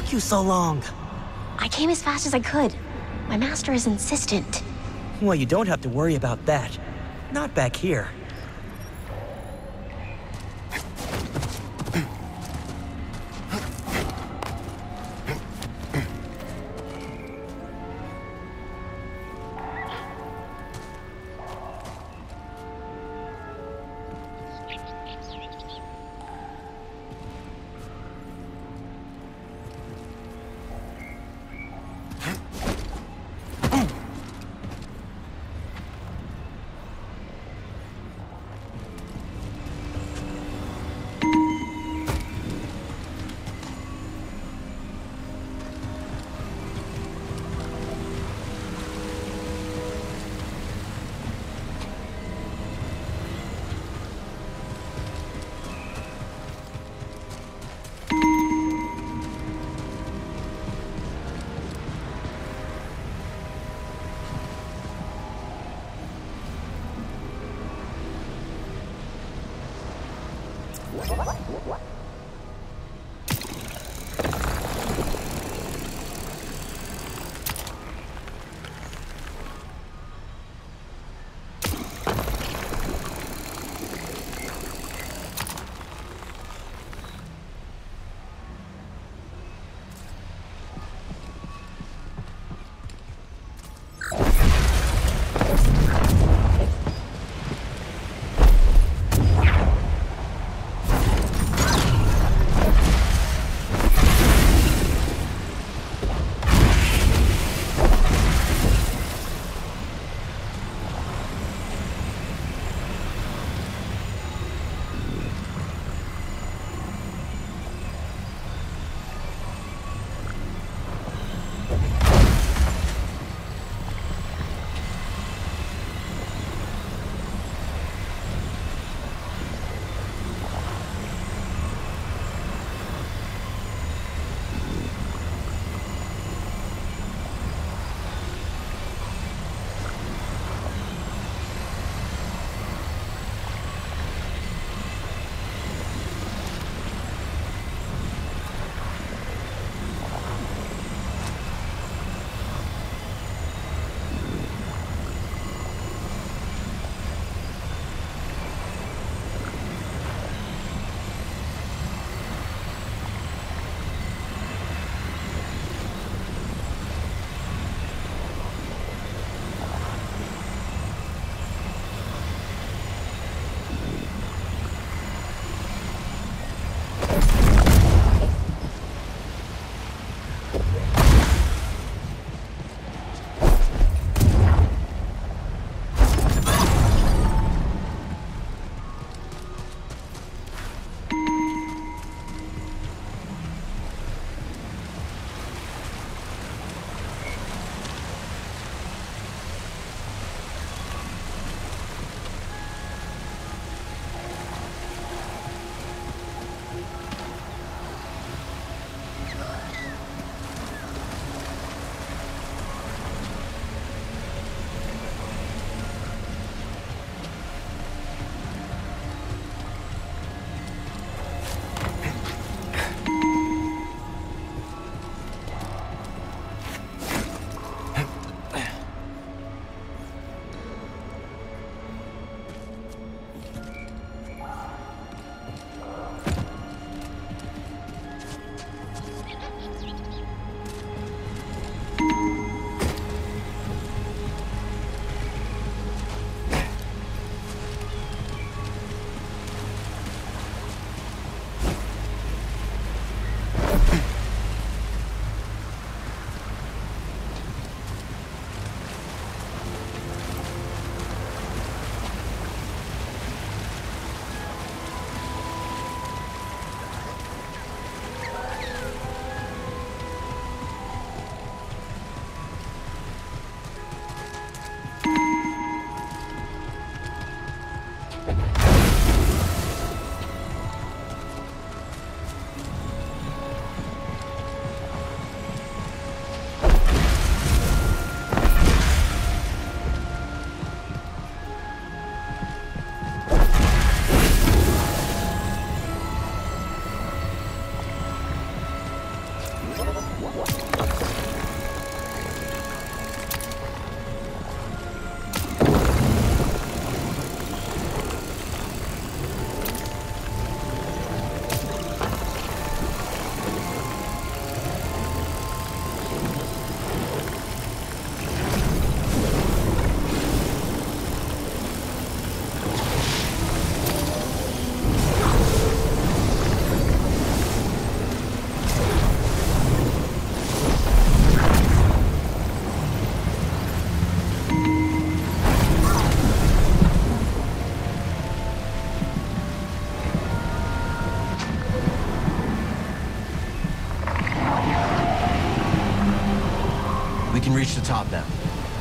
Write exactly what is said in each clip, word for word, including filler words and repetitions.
took you so long? I came as fast as I could. My master is insistent. Well, you don't have to worry about that. Not back here. We can reach the top now.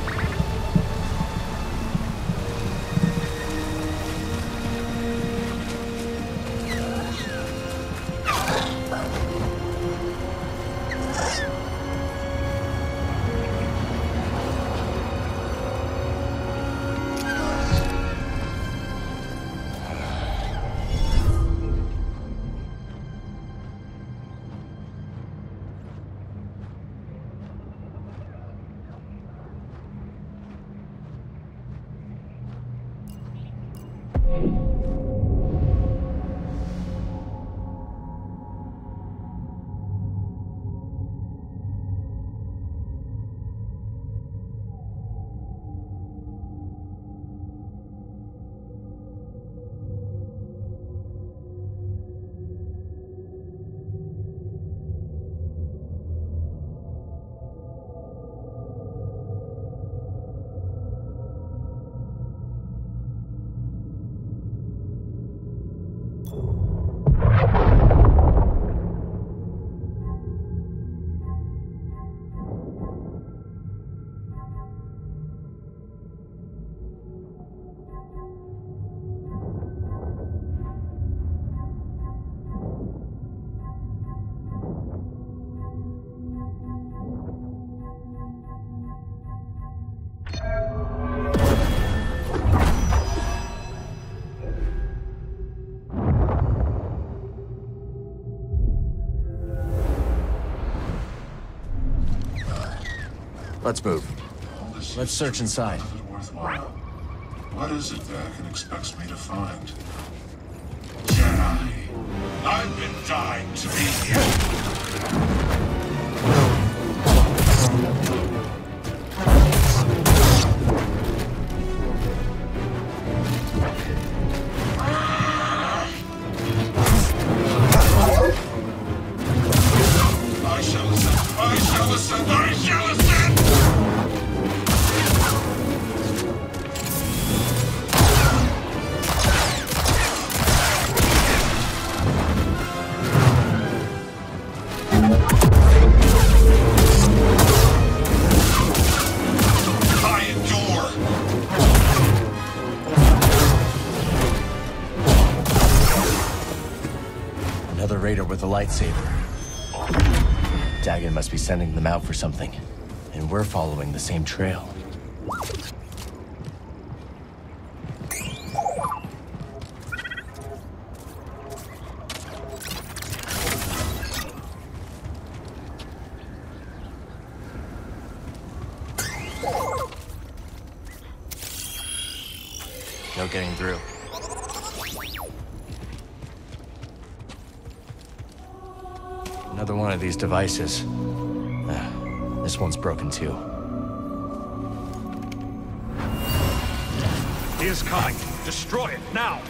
Let's move. Let's search inside. Worthwhile. What is it Anakin expects me to find? Jedi. I've been dying to be here. I shall ascend. I shall ascend. I shall ascend. Raider with a lightsaber. Dagon must be sending them out for something, and we're following the same trail. No getting through. Another one of these devices. Ah, this one's broken too. He is coming. Destroy it now!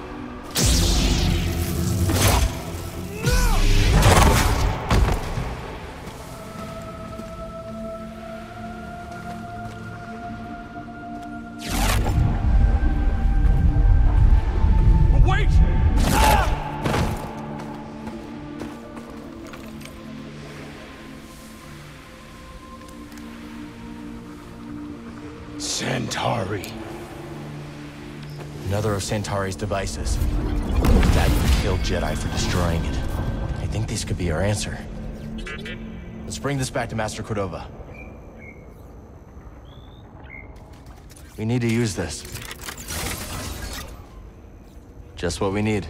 Centauri. Another of Centauri's devices. Dagon killed Jedi for destroying it. I think these could be our answer. Let's bring this back to Master Cordova. We need to use this. Just what we need.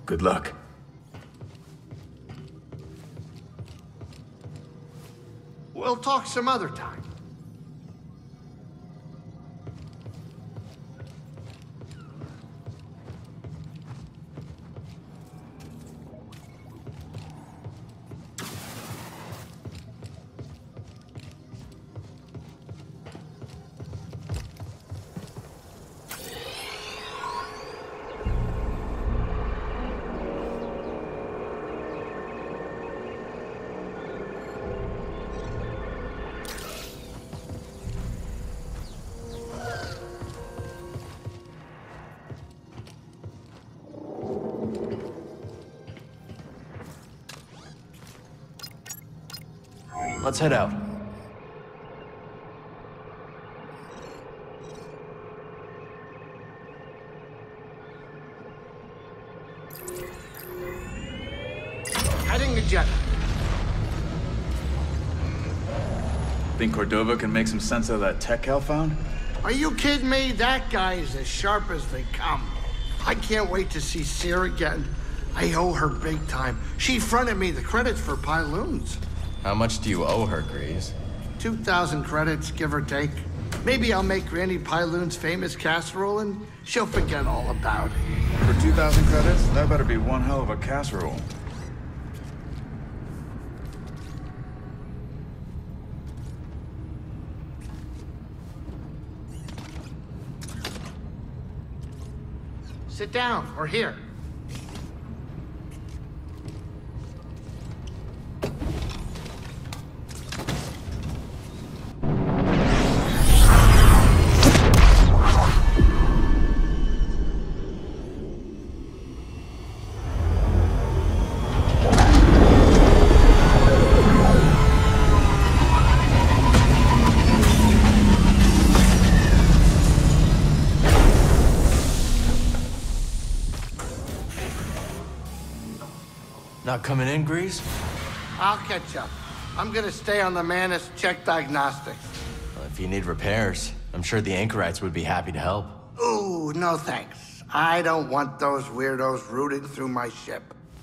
Good luck. We'll talk some other time. Let's head out. Heading to Jedi. Think Cordova can make some sense of that tech Cal found? Are you kidding me? That guy is as sharp as they come. I can't wait to see Seer again. I owe her big time. She fronted me the credits for Pyloons. How much do you owe her, Grease? two thousand credits, give or take. Maybe I'll make Granny Pyloon's famous casserole and she'll forget all about it. For two thousand credits, that better be one hell of a casserole. Sit down, or here. Not coming in, Grease? I'll catch up. I'm gonna stay on the Manus, check diagnostics. Well, if you need repairs, I'm sure the anchorites would be happy to help. Ooh, no thanks. I don't want those weirdos rooting through my ship.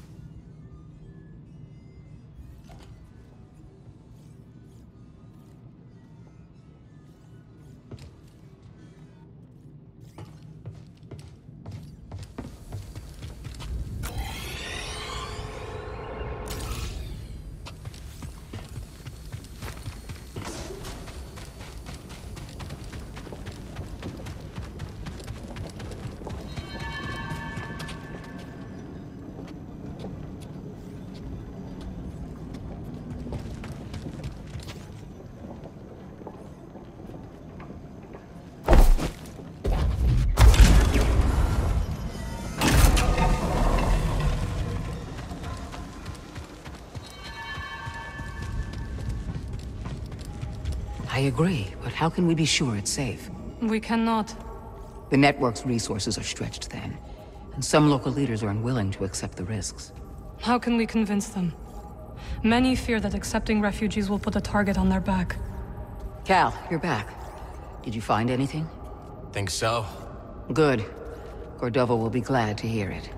I agree, but how can we be sure it's safe? We cannot. The network's resources are stretched thin, and some local leaders are unwilling to accept the risks. How can we convince them? Many fear that accepting refugees will put a target on their back. Cal, you're back. Did you find anything? Think so? Good. Cordova will be glad to hear it.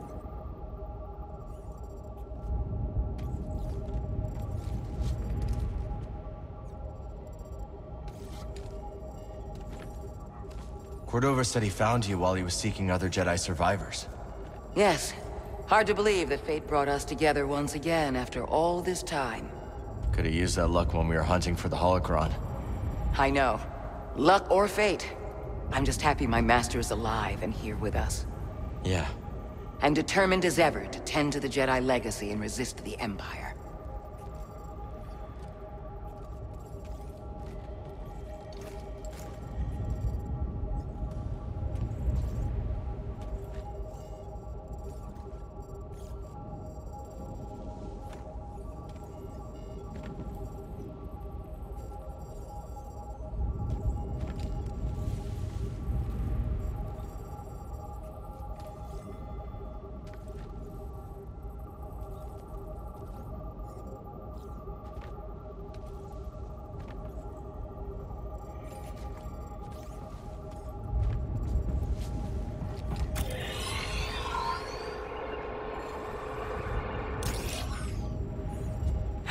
Cordova said he found you while he was seeking other Jedi survivors. Yes. Hard to believe that fate brought us together once again after all this time. Could have used that luck when we were hunting for the holocron. I know. Luck or fate. I'm just happy my master is alive and here with us. Yeah. And determined as ever to tend to the Jedi legacy and resist the Empire.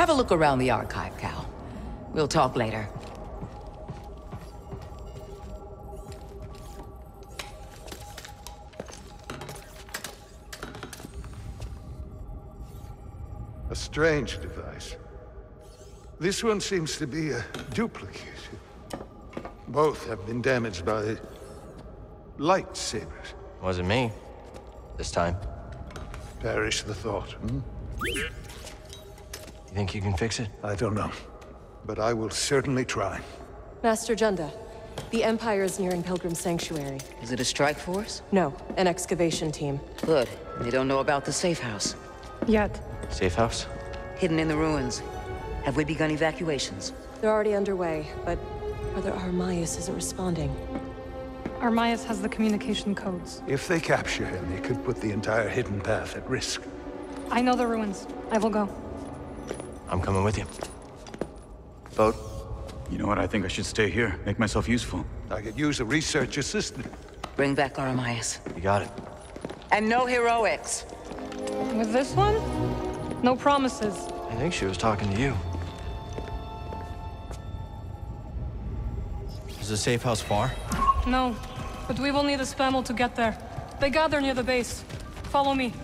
Have a look around the archive, Cal. We'll talk later. A strange device. This one seems to be a duplicate. Both have been damaged by lightsabers. Wasn't me. This time. Perish the thought, hmm? You think you can fix it? I don't know. But I will certainly try. Master Junda, the Empire is nearing Pilgrim Sanctuary. Is it a strike force? No, an excavation team. Good. They don't know about the safe house. Yet. Safe house? Hidden in the ruins. Have we begun evacuations? They're already underway, but Brother Armias isn't responding. Armias has the communication codes. If they capture him, they could put the entire hidden path at risk. I know the ruins. I will go. I'm coming with you. Boat? You know what? I think I should stay here. Make myself useful. I could use a research assistant. Bring back Armias. You got it. And no heroics. With this one? No promises. I think she was talking to you. Is the safe house far? No, but we will need a spammel to get there. They gather near the base. Follow me.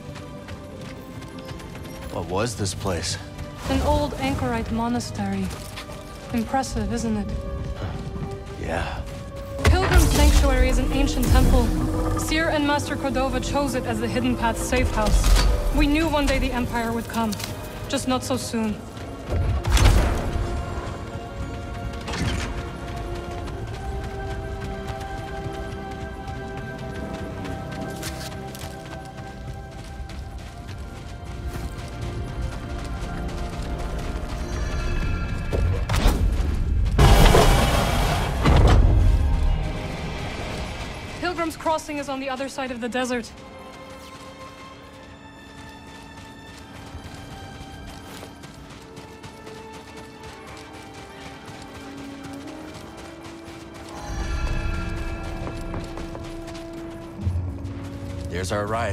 What was this place? An old anchorite monastery. Impressive, isn't it? Yeah. Pilgrim Sanctuary is an ancient temple. Seer and Master Cordova chose it as the Hidden Path's safe house. We knew one day the Empire would come. Just not so soon. Pilgrim's Crossing is on the other side of the desert. There's our ride.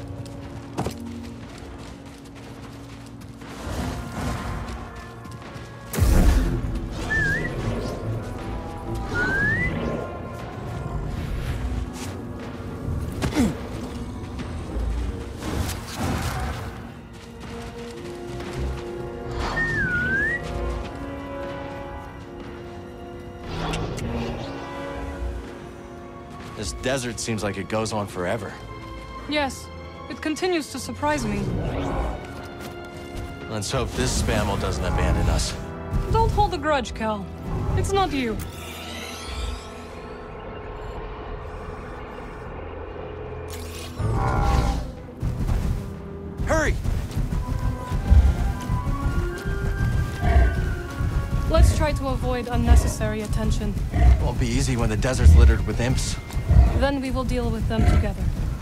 This desert seems like it goes on forever. Yes, it continues to surprise me. Let's hope this spammel doesn't abandon us. Don't hold a grudge, Cal. It's not you. Hurry! Let's try to avoid unnecessary attention. Won't be easy when the desert's littered with imps. Then we will deal with them together.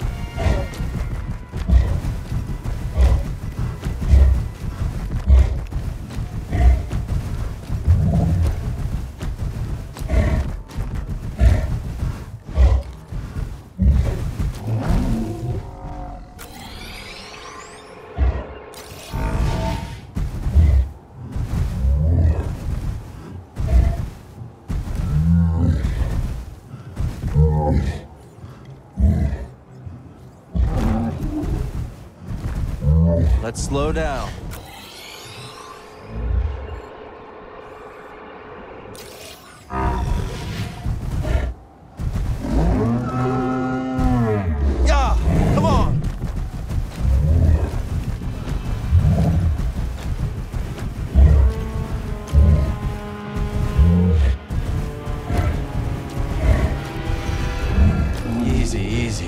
Let's slow down. Yeah, come on. Easy, easy.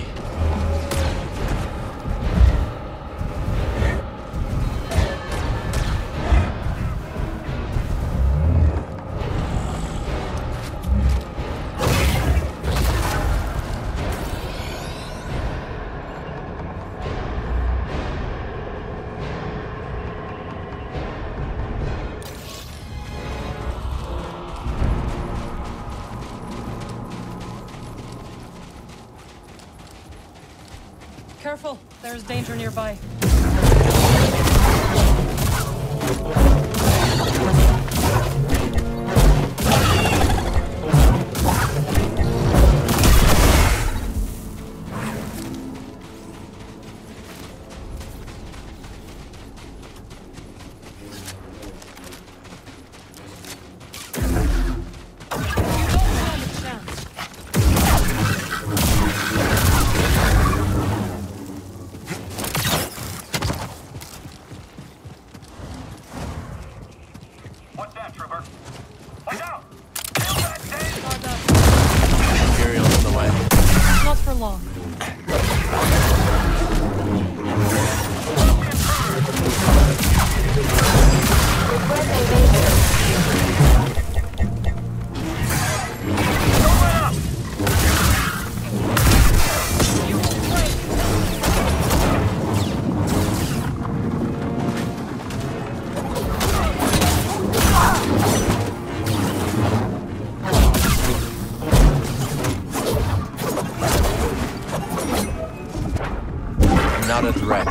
Careful, there's danger nearby. Not a threat.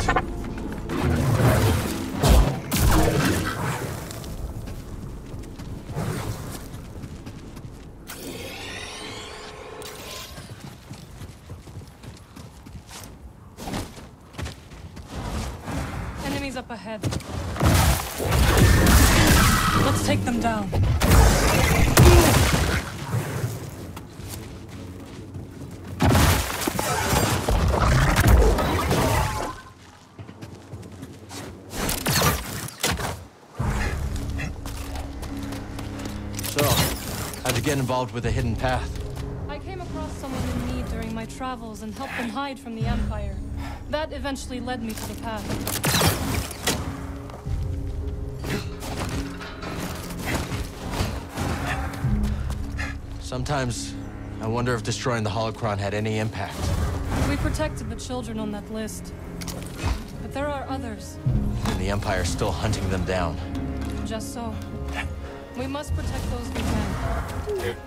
Enemies up ahead. Let's take them down. Get involved with a hidden path. I came across someone in need during my travels and helped them hide from the Empire. That eventually led me to the path. Sometimes I wonder if destroying the holocron had any impact. We protected the children on that list. But there are others. And the Empire's still hunting them down. Just so. We must protect those we can.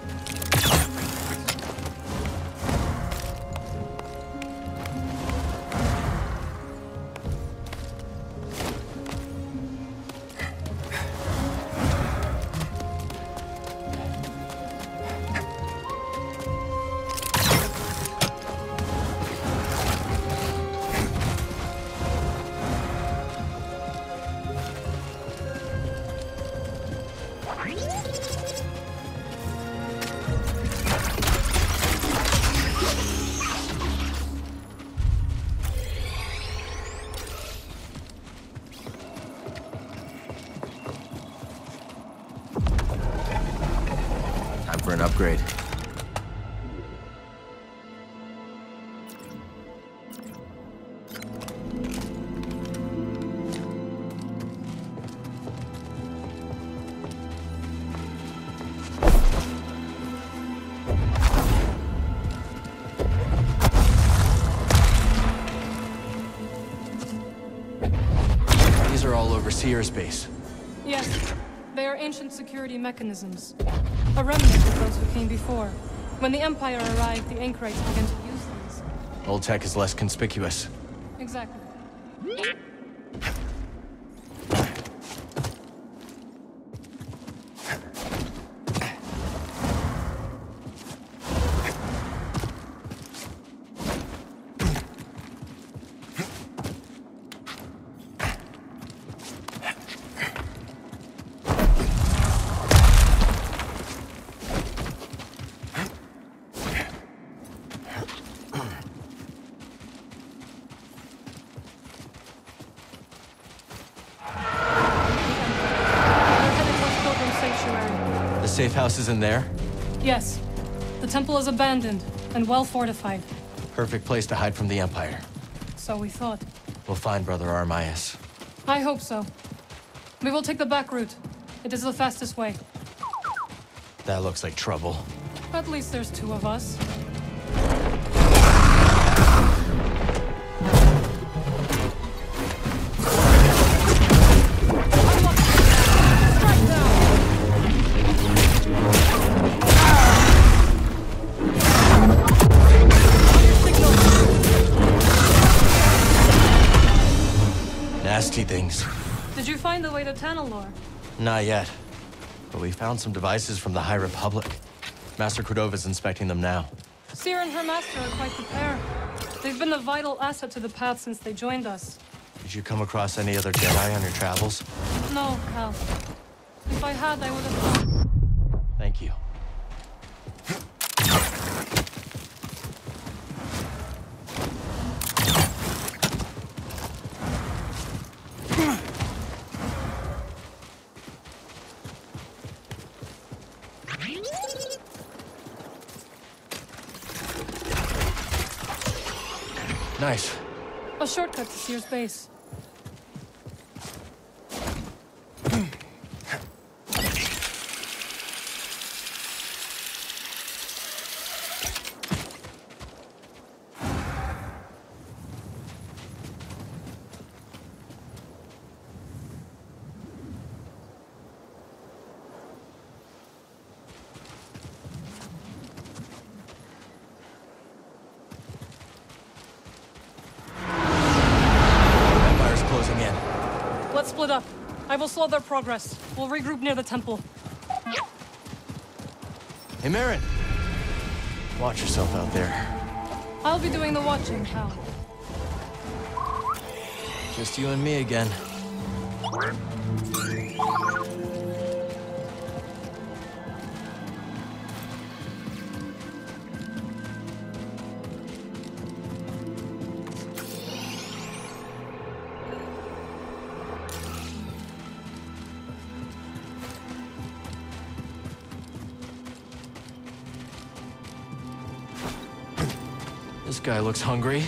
For an upgrade. These are all over Seer's base. Yes. They are ancient security mechanisms. A remnant of those who came before. When the Empire arrived, the anchorites began to use these. Old tech is less conspicuous. Exactly. Safe house is in there? Yes. The temple is abandoned and well fortified. Perfect place to hide from the Empire. So we thought. We'll find Brother Armias. I hope so. We will take the back route. It is the fastest way. That looks like trouble. At least there's two of us. Nasty things. Did you find the way to Tanalor? Not yet. But we found some devices from the High Republic. Master Cordova's inspecting them now. Seer and her master are quite the pair. They've been a vital asset to the path since they joined us. Did you come across any other Jedi on your travels? No, Hal. If I had, I would have... Thank you. Nice. A shortcut to Seer's base. Let's split up. I will slow their progress. We'll regroup near the temple. Hey, Marin. Watch yourself out there. I'll be doing the watching, Hal. Just you and me again. This guy looks hungry.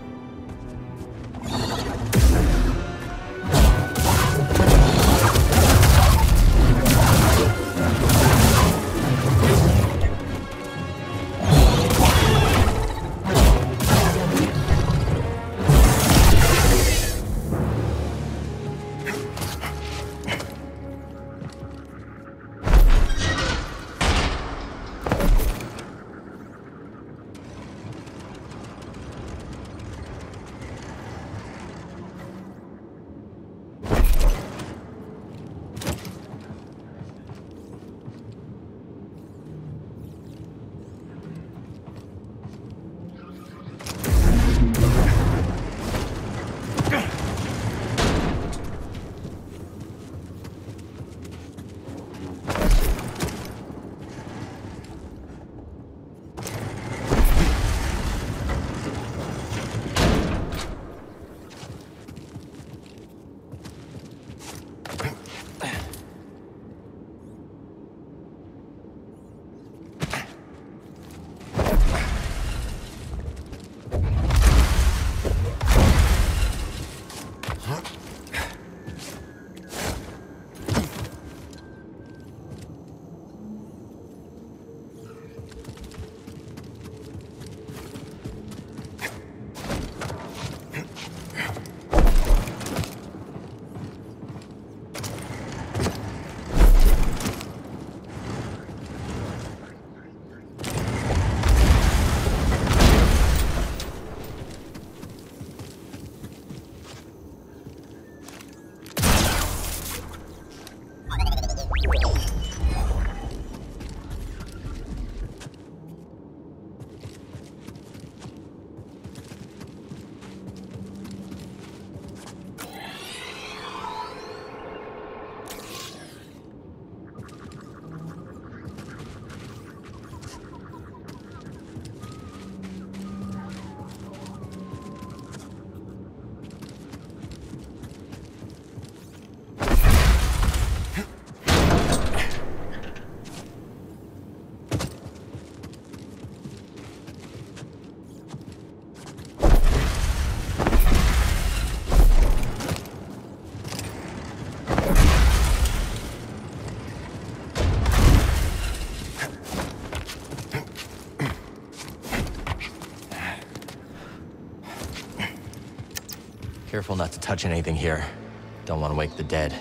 Careful not to touch anything here. Don't want to wake the dead.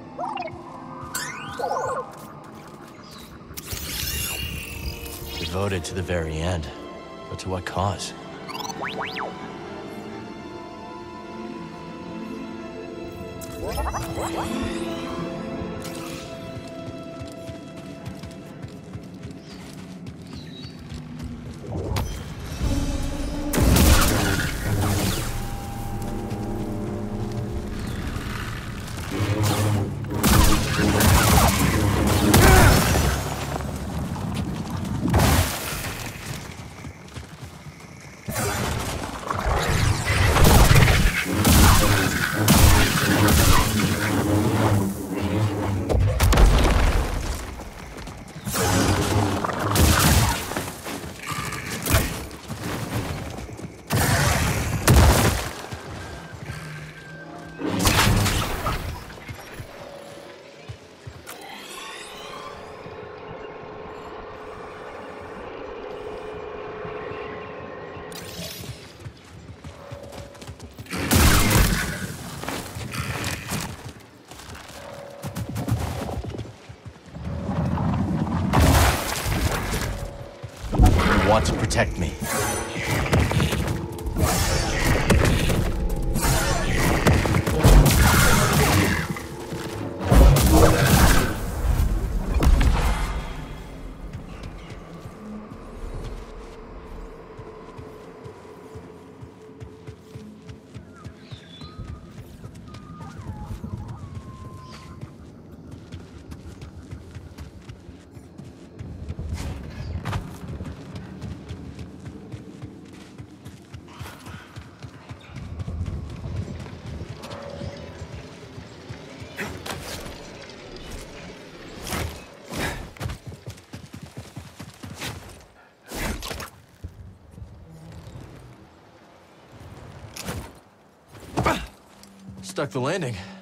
Devoted to the very end. But to what cause? Want to protect me. Stuck the landing.